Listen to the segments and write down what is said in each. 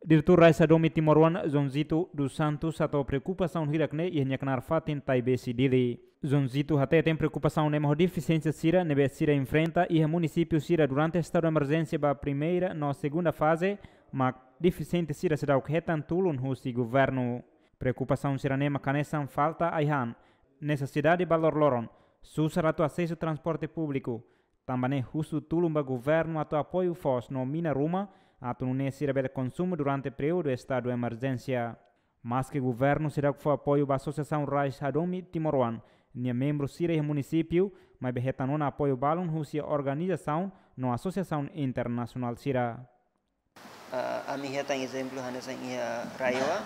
Diretor Raisa Domi Timoruan Zonzito dos Santos atau preocupação hirakne e nyakenar fatin taibesi dili. Zonzito até tem preocupação nemo deficiência sira nebe sira enfrenta e município sira durante estado de emergência ba primeira no segunda fase, mas deficiente sira será o que retan tulun husi governo. Preocupação sira nema canesan falta aihan necessidade de valor loron, susar atau acesso transporte público. Também husu tulun ba governo atau apoio fos no mina ruma atau não sira bel consumo durante o período de estado de emergência. Mas que o governo será que foi apoio da Associação Raisa Domi Timoruan, nia membro sira e município, mas berretan não apoio balon husia organização no Associação Internacional sira. Ami hetan exemplo hanesan ia raiwa.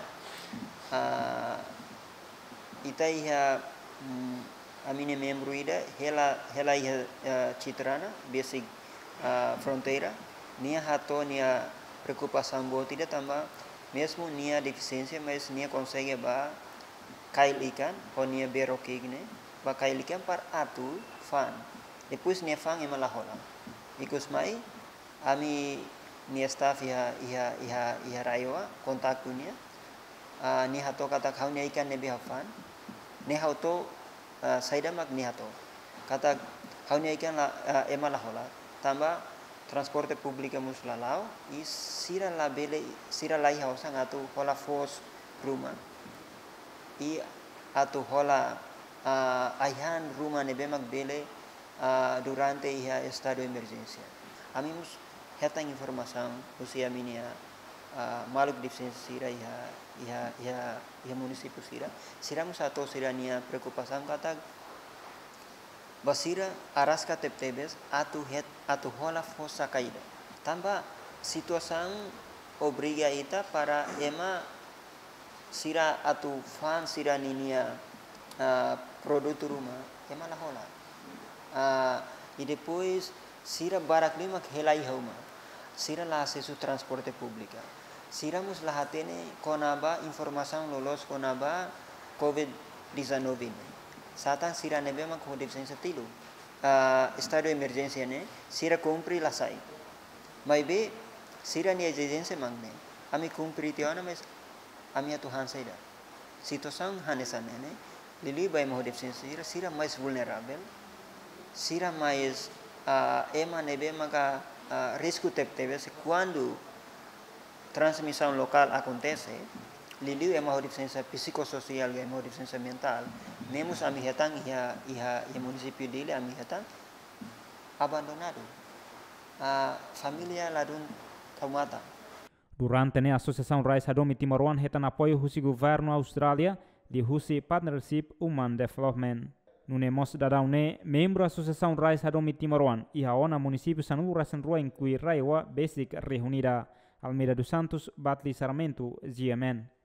Ita ia amine membro ida hela ia citrana basic fronteira. Nia hato nia preocupação boa tidak tambah mesmo nia deficiência mas nia consegue ba kail ikan ou nia beroke ne ba kail ikan par atu fan depois nia fan ema lahola ikus mai ami nia staff ia raiwa kontakku nia nia hato kata kau nia ikan nebe hafan nia hato saida mak nia hato kata kau nia ikan ema lahola tambah transporte público muslalau e sira lai hausa atu hola fos rumah e atu hola aihan rumah nebe mak bele durante ia estado de emergência. Ami mus hetang informação usia minia maluk deficiência sira ia município sira mus atu sira nia preocupação kata basira arasca tebes atu hola fossa caída. Tambah situação obriga ita para ema sira atu fan sira ninia produto rumah ema la hola. E depois sira barak lima helai hauma. Sira la acesso transporte pública. Sira mus la hatene konaba informação lolos konaba COVID-19 ne. Satang sira nebe mak ho deficiência tilu estado de emergência ne sira cumpri la sai mai be sira ni emergência mangne ami cumpri tiana mas ami atu han saida situação hanesan ne lili bai mo deficiência sira mais vulnerável sira mais ema nebe maka risco teve quando transmissão local acontece liliu ema deficiência psicossocial e ema deficiência mental nemos ami hetang ia município dele ami hetang abandonado família ladun taumata. Durante a Associação Raisa Domi Timoruan hetan apoio husi governo Austrália de husi Partnership Human Development. Nunemos dadaune membro Associação Raisa Domi Timoruan e a ona município Sanura Senrua inclui Raiwa Basic reunida Almeida dos Santos Batli Sarmento GMN.